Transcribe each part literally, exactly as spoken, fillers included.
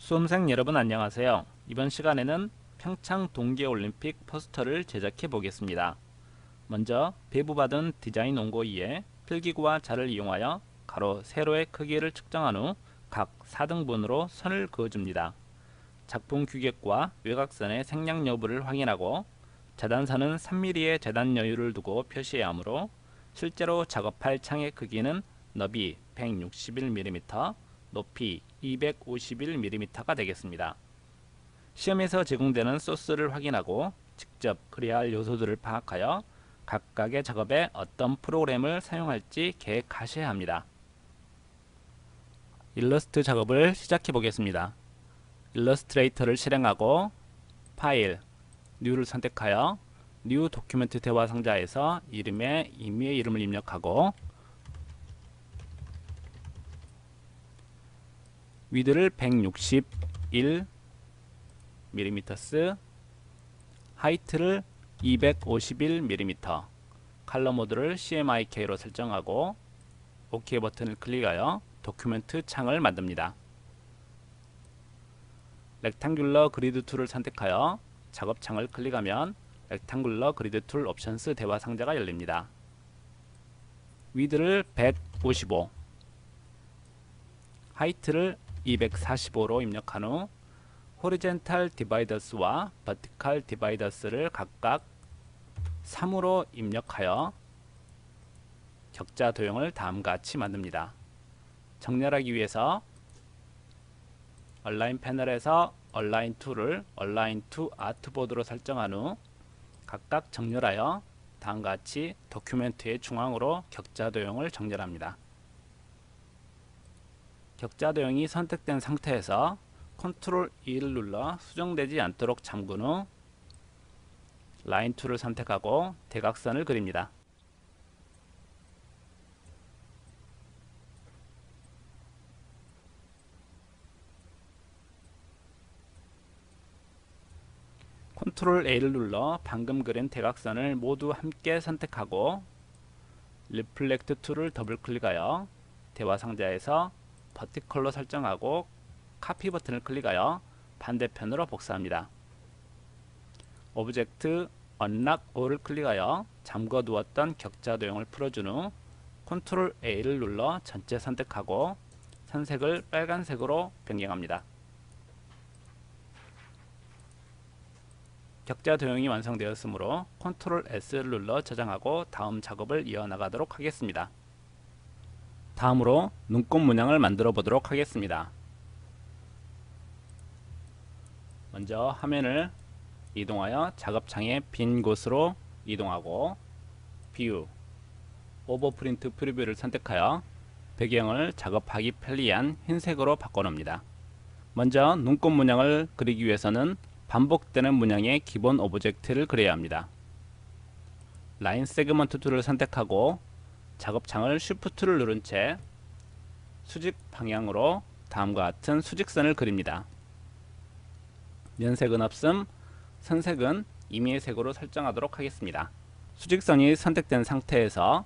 수험생 여러분 안녕하세요. 이번 시간에는 평창 동계올림픽 포스터를 제작해 보겠습니다. 먼저 배부받은 디자인 원고 위에 필기구와 자를 이용하여 가로, 세로의 크기를 측정한 후 각 사 등분으로 선을 그어줍니다. 작품 규격과 외곽선의 생략 여부를 확인하고 재단선은 삼 밀리미터의 재단 여유를 두고 표시해야 하므로 실제로 작업할 창의 크기는 너비 백육십일 밀리미터, 높이 이백오십일 밀리미터가 되겠습니다. 시험에서 제공되는 소스를 확인하고 직접 그려야 할 요소들을 파악하여 각각의 작업에 어떤 프로그램을 사용할지 계획하셔야 합니다. 일러스트 작업을 시작해 보겠습니다. 일러스트레이터를 실행하고 파일, 뉴를 선택하여 뉴 도큐멘트 대화 상자에서 이름에 임의의 이름을 입력하고 위드를 백육십일 밀리미터, 하이트를 이백오십일 밀리미터, 컬러 모드를 씨엠와이케이로 설정하고 OK 버튼을 클릭하여 도큐멘트 창을 만듭니다. 렉탱귤러 그리드 툴을 선택하여 작업창을 클릭하면 렉탱귤러 그리드 툴 옵션스 대화 상자가 열립니다. 위드를 백오십오, 하이트를 이백사십오로 입력한 후 호리젠탈 디바이더스와 버티컬 디바이더스를 각각 삼으로 입력하여 격자 도형을 다음과 같이 만듭니다. 정렬하기 위해서 얼라인 패널에서 얼라인 툴을 얼라인 투 아트보드로 설정한 후 각각 정렬하여 다음과 같이 도큐멘트의 중앙으로 격자 도형을 정렬합니다. 격자 도형이 선택된 상태에서 컨트롤 이를 눌러 수정되지 않도록 잠근 후 라인 툴을 선택하고 대각선을 그립니다. 컨트롤 A를 눌러 방금 그린 대각선을 모두 함께 선택하고 리플렉트 툴을 더블 클릭하여 대화 상자에서 버티컬로 설정하고 카피 버튼을 클릭하여 반대편으로 복사합니다. 오브젝트 언락 O를 클릭하여 잠궈 두었던 격자 도형을 풀어준 후 컨트롤 A를 눌러 전체 선택하고 선색을 빨간색으로 변경합니다. 격자 도형이 완성되었으므로 컨트롤 S를 눌러 저장하고 다음 작업을 이어나가도록 하겠습니다. 다음으로 눈곱 문양을 만들어 보도록 하겠습니다. 먼저 화면을 이동하여 작업창의 빈 곳으로 이동하고 뷰, 오버프린트 프리뷰를 선택하여 배경을 작업하기 편리한 흰색으로 바꿔놓습니다. 먼저 눈곱 문양을 그리기 위해서는 반복되는 문양의 기본 오브젝트를 그려야 합니다. 라인 세그먼트 툴을 선택하고 작업창을 쉬프트를 누른 채 수직 방향으로 다음과 같은 수직선을 그립니다. 면색은 없음, 선색은 임의의 색으로 설정하도록 하겠습니다. 수직선이 선택된 상태에서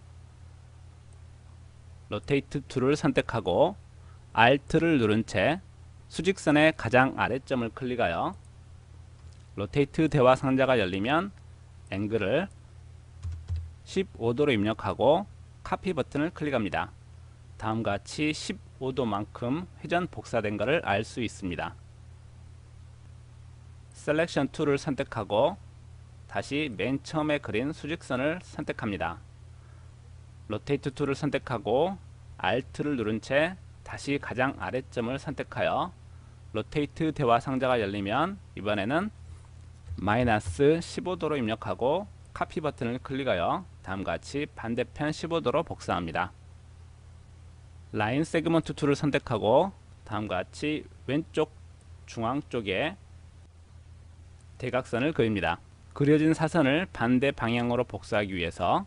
로테이트 툴을 선택하고 Alt를 누른 채 수직선의 가장 아래점을 클릭하여 로테이트 대화 상자가 열리면 앵글을 십오 도로 입력하고 카피 버튼을 클릭합니다. 다음과 같이 십오 도만큼 회전 복사된 것을 알 수 있습니다. 셀렉션 툴을 선택하고 다시 맨 처음에 그린 수직선을 선택합니다. 로테이트 툴을 선택하고 Alt를 누른 채 다시 가장 아래점을 선택하여 로테이트 대화 상자가 열리면 이번에는 마이너스 십오 도로 입력하고 카피 버튼을 클릭하여 다음과 같이 반대편 십오 도로 복사합니다. 라인 세그먼트 툴을 선택하고 다음과 같이 왼쪽 중앙 쪽에 대각선을 그립니다. 그려진 사선을 반대 방향으로 복사하기 위해서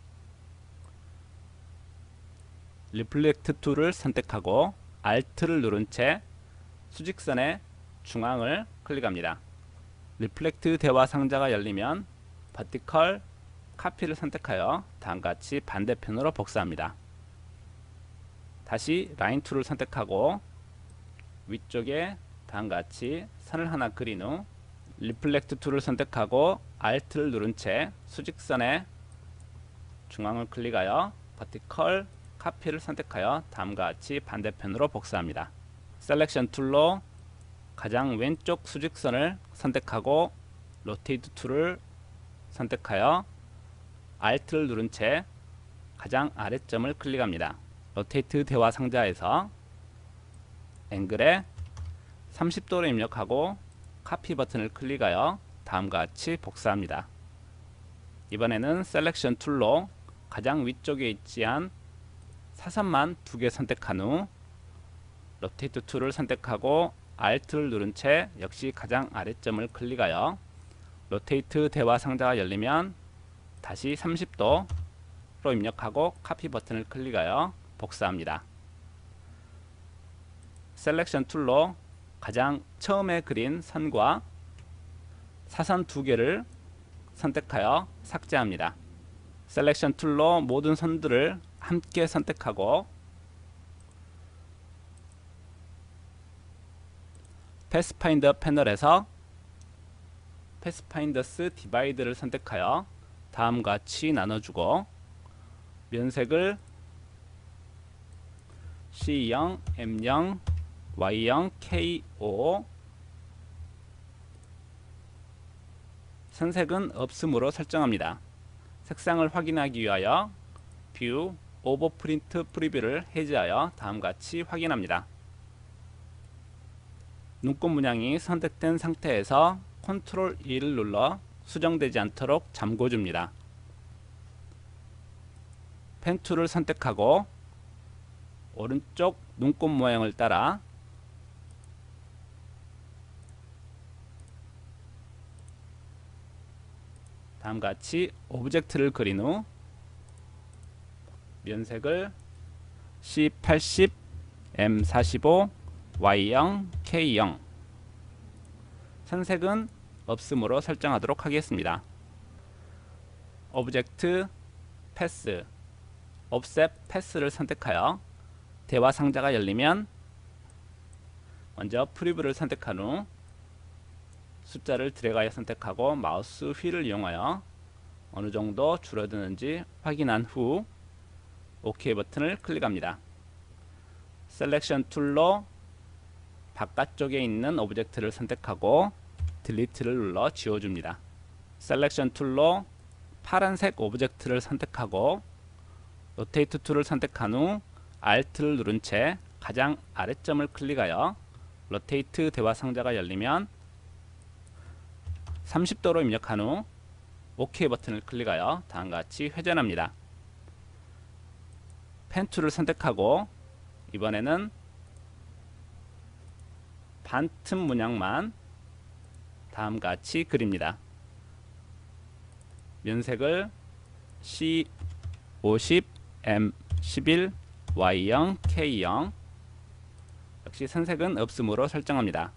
리플렉트 툴을 선택하고 Alt를 누른 채 수직선의 중앙을 클릭합니다. 리플렉트 대화 상자가 열리면 버티컬 카피를 선택하여 다음과 같이 반대편으로 복사합니다. 다시 라인 툴을 선택하고 위쪽에 다음과 같이 선을 하나 그린 후 리플렉트 툴을 선택하고 Alt를 누른 채 수직선의 중앙을 클릭하여 버티컬 카피를 선택하여 다음과 같이 반대편으로 복사합니다. 셀렉션 툴로 가장 왼쪽 수직선을 선택하고 로테이트 툴을 선택하여 Alt를 누른 채 가장 아래점을 클릭합니다. 로테이트 대화 상자에서 앵글에 삼십 도를 입력하고 카피 버튼을 클릭하여 다음과 같이 복사합니다. 이번에는 셀렉션 툴로 가장 위쪽에 있지한 사선만 두 개 선택한 후 로테이트 툴을 선택하고 Alt를 누른 채 역시 가장 아래점을 클릭하여 로테이트 대화 상자가 열리면 다시 삼십 도로 입력하고 카피 버튼을 클릭하여 복사합니다. 셀렉션 툴로 가장 처음에 그린 선과 사선 두 개를 선택하여 삭제합니다. 셀렉션 툴로 모든 선들을 함께 선택하고 패스파인더 패널에서 패스파인더스 디바이드를 선택하여 다음과 같이 나눠주고 면색을 씨 영, 엠 영, 와이 영, 케이 오 선색은 없음으로 설정합니다. 색상을 확인하기 위하여 뷰, 오버프린트 프리뷰를 해제하여 다음과 같이 확인합니다. 눈곱 문양이 선택된 상태에서 컨트롤 이를 눌러 수정되지 않도록 잠궈줍니다. 펜 툴을 선택하고 오른쪽 눈곱 모양을 따라 다음과 같이 오브젝트를 그린 후 면색을 씨 팔십, 엠 사십오, 와이 영, 케이 영 선색은 없음으로 설정하도록 하겠습니다. 오브젝트 패스 옵셋 패스를 선택하여 대화 상자가 열리면 먼저 프리뷰를 선택한 후 숫자를 드래그하여 선택하고 마우스 휠을 이용하여 어느 정도 줄어드는지 확인한 후 OK 버튼을 클릭합니다. 셀렉션 툴로 바깥쪽에 있는 오브젝트를 선택하고 딜리트를 눌러 지워줍니다. 셀렉션 툴로 파란색 오브젝트를 선택하고 로테이트 툴을 선택한 후 Alt를 누른 채 가장 아래점을 클릭하여 로테이트 대화 상자가 열리면 삼십 도로 입력한 후 OK 버튼을 클릭하여 다음과 같이 회전합니다. 펜 툴을 선택하고 이번에는 반틈 문양만 다음과 같이 그립니다. 면색을 씨 오십, 엠 십일, 와이 영, 케이 영 역시 선색은 없음으로 설정합니다.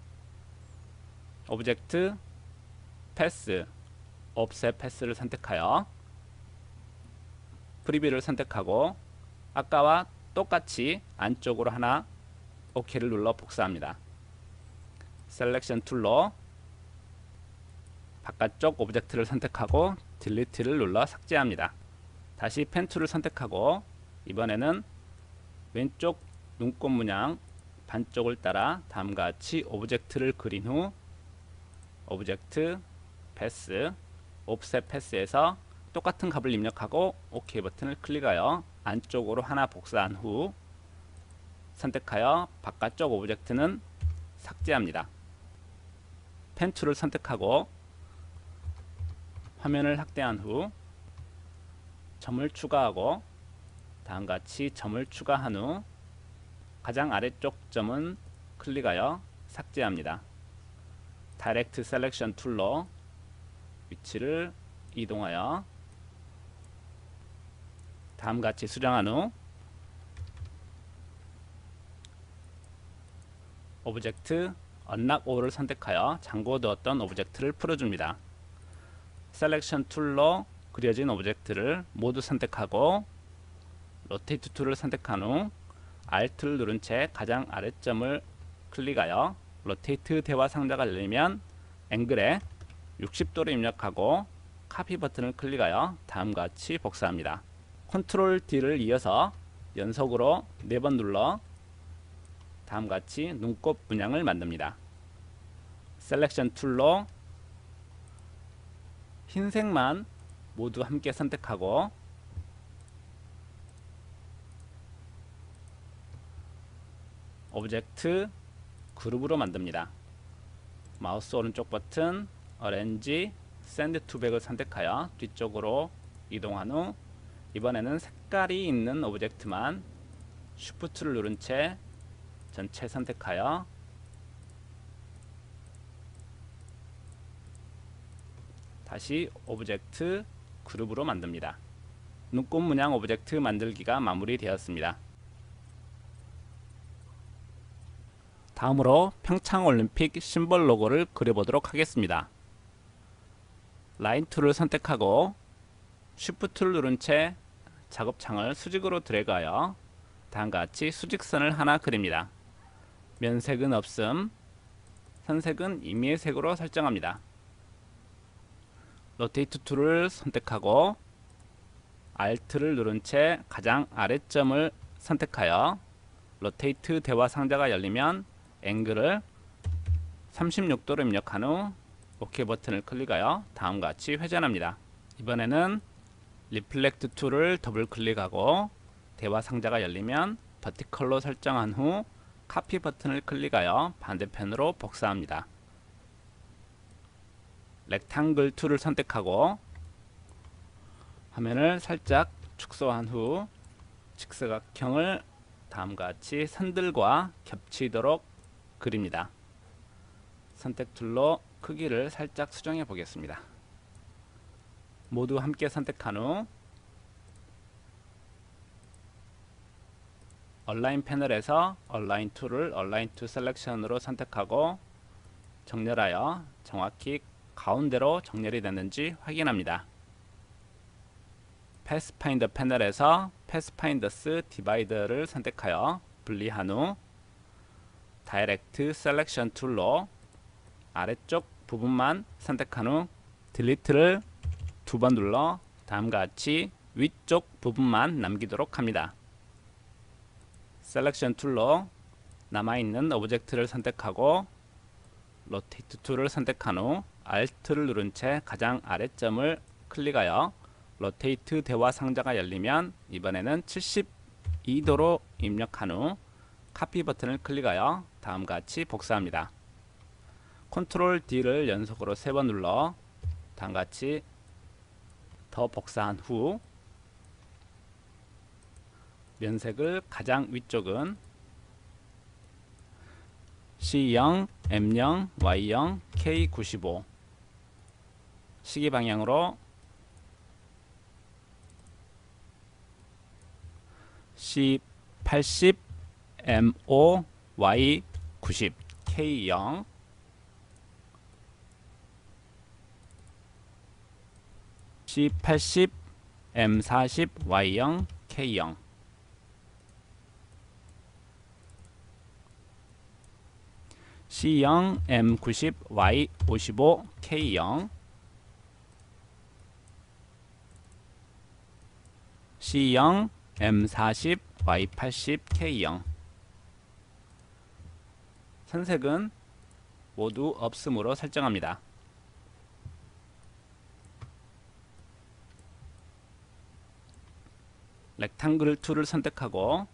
오브젝트 패스 옵셋 패스를 선택하여 프리뷰를 선택하고 아까와 똑같이 안쪽으로 하나 OK를 눌러 복사합니다. 셀렉션 툴로 바깥쪽 오브젝트를 선택하고 딜리트를 눌러 삭제합니다. 다시 펜 툴을 선택하고 이번에는 왼쪽 눈곱 문양 반쪽을 따라 다음과 같이 오브젝트를 그린 후 오브젝트 패스 옵셋 패스에서 똑같은 값을 입력하고 OK 버튼을 클릭하여 안쪽으로 하나 복사한 후 선택하여 바깥쪽 오브젝트는 삭제합니다. 펜 툴을 선택하고 화면을 확대한 후 점을 추가하고 다음과 같이 점을 추가한 후 가장 아래쪽 점은 클릭하여 삭제합니다. 다이렉트 셀렉션 툴로 위치를 이동하여 다음과 같이 수정한 후 오브젝트 언락 올을 선택하여 잠궈두었던 오브젝트를 풀어줍니다. 셀렉션 툴로 그려진 오브젝트를 모두 선택하고 로테이트 툴을 선택한 후 Alt를 누른 채 가장 아래점을 클릭하여 로테이트 대화 상자가 열리면 앵글에 육십 도를 입력하고 카피 버튼을 클릭하여 다음과 같이 복사합니다. 컨트롤 D를 이어서 연속으로 네 번 눌러 다음과 같이 눈곱 문양을 만듭니다. 셀렉션 툴로 흰색만 모두 함께 선택하고 오브젝트 그룹으로 만듭니다. 마우스 오른쪽 버튼 어렌지 샌드 투 백을 선택하여 뒤쪽으로 이동한 후 이번에는 색깔이 있는 오브젝트만 쉬프트를 누른 채 전체 선택하여 다시 오브젝트 그룹으로 만듭니다. 눈곱 문양 오브젝트 만들기가 마무리되었습니다. 다음으로 평창올림픽 심벌 로고를 그려보도록 하겠습니다. 라인 툴을 선택하고 쉬프트를 누른 채 작업창을 수직으로 드래그하여 다음과 같이 수직선을 하나 그립니다. 면색은 없음, 선색은 임의의 색으로 설정합니다. 로테이트 툴을 선택하고 Alt를 누른 채 가장 아래점을 선택하여 로테이트 대화 상자가 열리면 앵글을 삼십육 도로 입력한 후 OK 버튼을 클릭하여 다음과 같이 회전합니다. 이번에는 리플렉트 툴을 더블 클릭하고 대화 상자가 열리면 버티컬로 설정한 후 카피 버튼을 클릭하여 반대편으로 복사합니다. 렉탱글 툴을 선택하고 화면을 살짝 축소한 후 직사각형을 다음과 같이 선들과 겹치도록 그립니다. 선택 툴로 크기를 살짝 수정해 보겠습니다. 모두 함께 선택한 후 얼라인 패널에서 얼라인 툴을 얼라인 투 셀렉션으로 선택하고 정렬하여 정확히 가운데로 정렬이 됐는지 확인합니다. 패스파인더 패널에서 패스파인더스 디바이더를 선택하여 분리한 후 다이렉트 셀렉션 툴로 아래쪽 부분만 선택한 후 딜리트를 두 번 눌러 다음과 같이 위쪽 부분만 남기도록 합니다. 셀렉션 툴로 남아있는 오브젝트를 선택하고 로테이트 툴을 선택한 후 Alt를 누른 채 가장 아래점을 클릭하여 로테이트 대화 상자가 열리면 이번에는 칠십이 도로 입력한 후 카피 버튼을 클릭하여 다음과 같이 복사합니다. 컨트롤 D를 연속으로 세 번 눌러 다음과 같이 더 복사한 후 면색을 가장 위쪽은 씨 영, 엠 영, 와이 영, 케이 구십오 시계 방향으로 씨 팔십, 엠 오, 와이 구십, 케이 영 씨 팔십, 엠 사십, 와이 영, 케이 영 씨 영, 엠 구십, 와이 오십오, 케이 영 씨 영, 엠 사십, 와이 팔십, 케이 영 선색은 모두 없음으로 설정합니다. 렉탱글 툴을 선택하고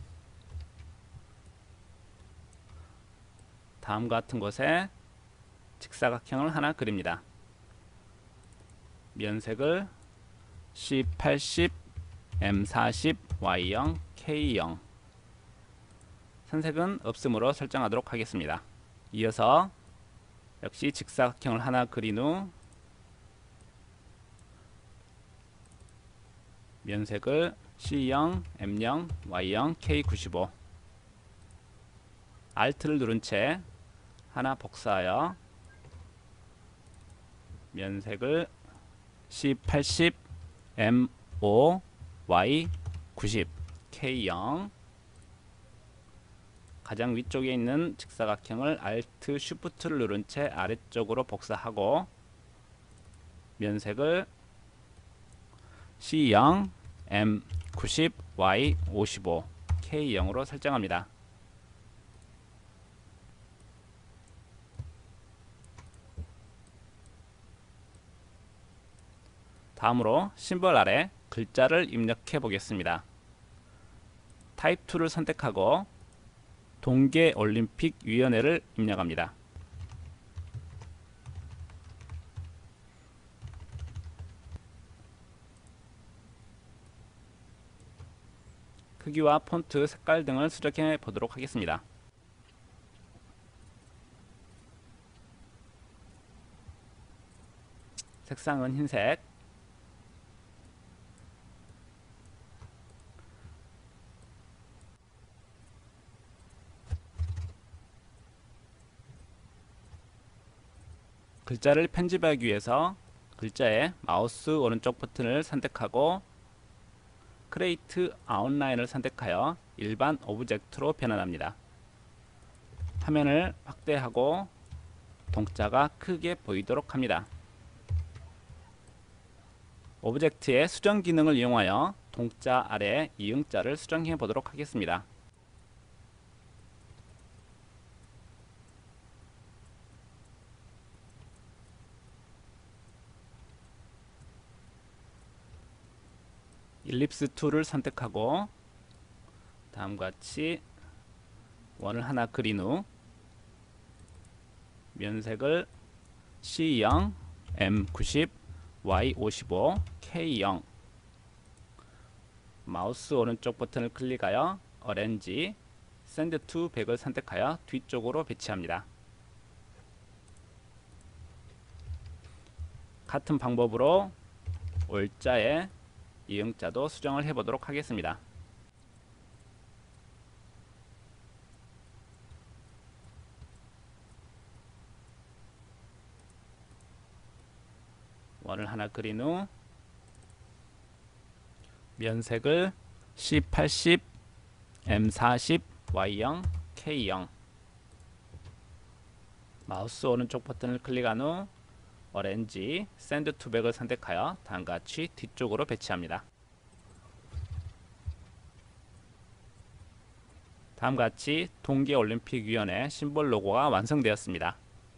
다음과 같은 곳에 직사각형을 하나 그립니다. 면색을 씨 팔십, 엠 사십, 와이 영, 케이 영 선색은 없음으로 설정하도록 하겠습니다. 이어서 역시 직사각형을 하나 그린 후 면색을 씨 영, 엠 영, 와이 영, 케이 구십오 Alt를 누른 채 하나 복사하여 면색을 씨 팔십, 엠 오, 와이 구십, 케이 영 가장 위쪽에 있는 직사각형을 Alt Shift를 누른 채 아래쪽으로 복사하고 면색을 씨 영, 엠 구십, 와이 오십오, 케이 영으로 설정합니다. 다음으로 심벌 아래 글자를 입력해 보겠습니다. 타입 이를 선택하고 동계올림픽위원회를 입력합니다. 크기와 폰트, 색깔 등을 수정해 보도록 하겠습니다. 색상은 흰색, 글자를 편집하기 위해서 글자의 마우스 오른쪽 버튼을 선택하고 크리에이트 아웃라인을 선택하여 일반 오브젝트로 변환합니다. 화면을 확대하고 동자가 크게 보이도록 합니다. 오브젝트의 수정 기능을 이용하여 동자 아래 이응자를 수정해 보도록 하겠습니다. 일립스 툴을 선택하고 다음과 같이 원을 하나 그린 후 면색을 씨 영, 엠 구십, 와이 오십오, 케이 영, 마우스 오른쪽 버튼을 클릭하여 어렌지, 샌드 투 백을 선택하여 뒤쪽으로 배치합니다. 같은 방법으로 올자에 이응자도 수정을 해보도록 하겠습니다. 원을 하나 그린 후 면색을 씨 팔십, 엠 사십, 와이 영, 케이 영, 마우스 오른쪽 버튼을 클릭한 후 어렌지, 샌드 투 백을 선택하여 다음과 같이 뒤쪽으로 배치합니다. 다음과 같이 동계올림픽위원회 심볼 로고가 완성되었습니다.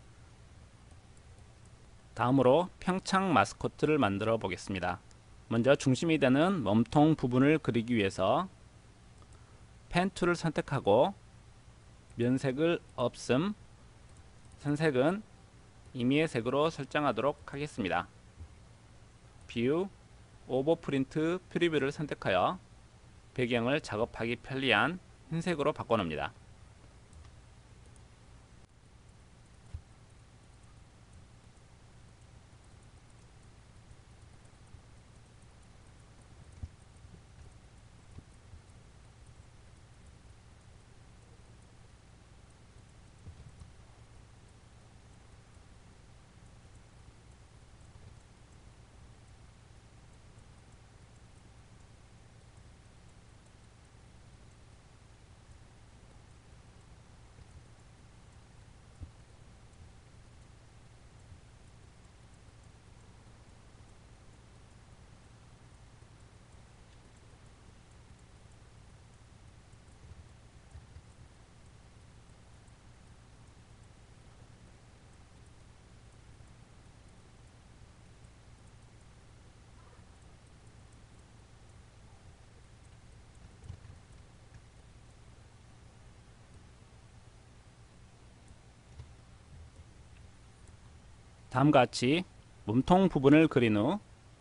다음으로 평창 마스코트를 만들어 보겠습니다. 먼저 중심이 되는 몸통 부분을 그리기 위해서 펜 툴을 선택하고 면색을 없음, 선색은 임의의 색으로 설정하도록 하겠습니다. 뷰, 오버프린트 프리뷰를 선택하여 배경을 작업하기 편리한 흰색으로 바꿔놓습니다. 다음과 같이 몸통 부분을 그린 후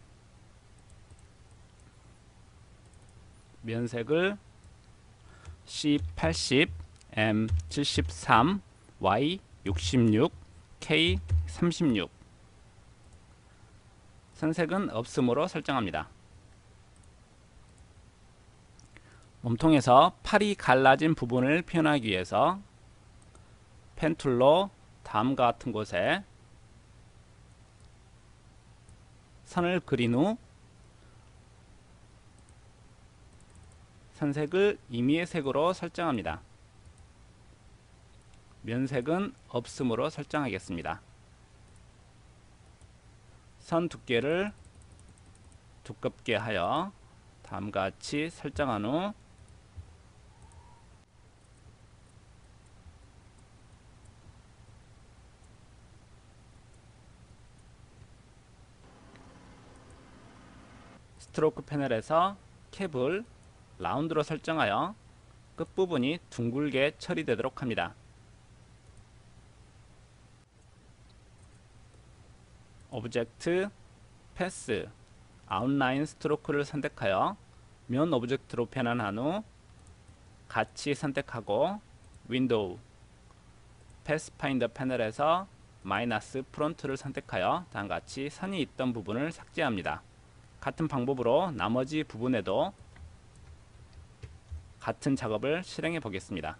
면색을 씨 팔십, 엠 칠십삼, 와이 육십육, 케이 삼십육, 선색은 없음으로 설정합니다. 몸통에서 팔이 갈라진 부분을 표현하기 위해서 펜 툴로 다음과 같은 곳에 선을 그린 후 선색을 임의의 색으로 설정합니다. 면색은 없음으로 설정하겠습니다. 선 두께를 두껍게 하여 다음과 같이 설정한 후 스트로크 패널에서 캡을 라운드로 설정하여 끝부분이 둥글게 처리되도록 합니다. 오브젝트, 패스, 아웃라인 스트로크를 선택하여 면 오브젝트로 변환한 후 같이 선택하고 윈도우, 패스파인더 패널에서 마이너스 프론트를 선택하여 다음과 같이 선이 있던 부분을 삭제합니다. 같은 방법으로 나머지 부분에도 같은 작업을 실행해 보겠습니다.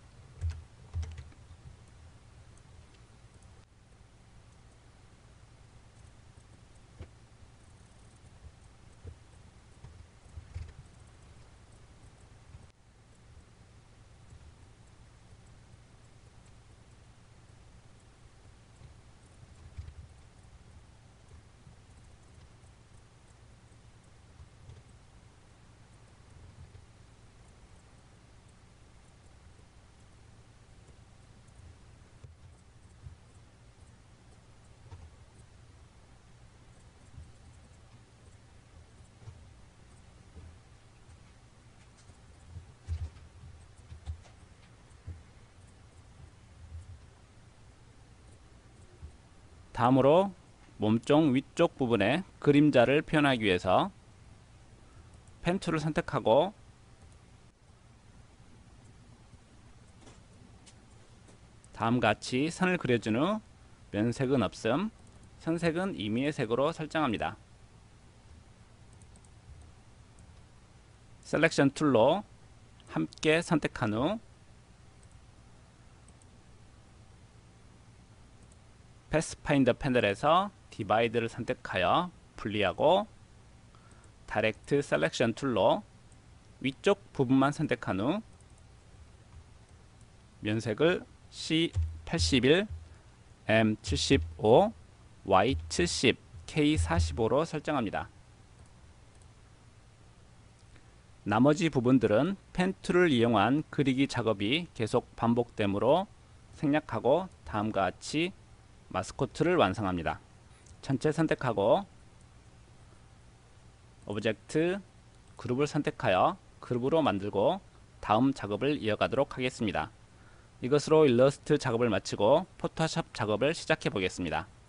다음으로 몸통 위쪽 부분에 그림자를 표현하기 위해서 펜 툴을 선택하고 다음과 같이 선을 그려준 후 면색은 없음, 선색은 임의의 색으로 설정합니다. 셀렉션 툴로 함께 선택한 후 패스파인더 패널에서 디바이드를 선택하여 분리하고 다이렉트 셀렉션 툴로 위쪽 부분만 선택한 후 면색을 씨 팔십일, 엠 칠십오, 와이 칠십, 케이 사십오로 설정합니다. 나머지 부분들은 펜 툴을 이용한 그리기 작업이 계속 반복되므로 생략하고 다음과 같이 마스코트를 완성합니다. 전체 선택하고 오브젝트, 그룹을 선택하여 그룹으로 만들고 다음 작업을 이어가도록 하겠습니다. 이것으로 일러스트 작업을 마치고 포토샵 작업을 시작해 보겠습니다.